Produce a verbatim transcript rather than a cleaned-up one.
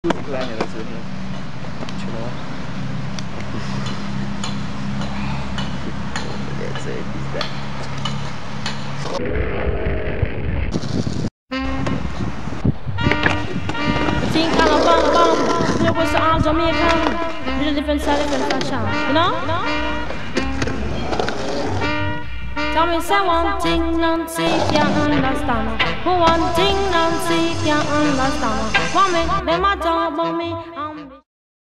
Глянь, развернул. Чего? Блять, заебись, да. Think Alabama, bum, you was all Jamaican, with a different style, different fashion, you know? Tell me, say one thing, Nancy can't understand. One thing, Nancy can't understand. One make them a talk about me.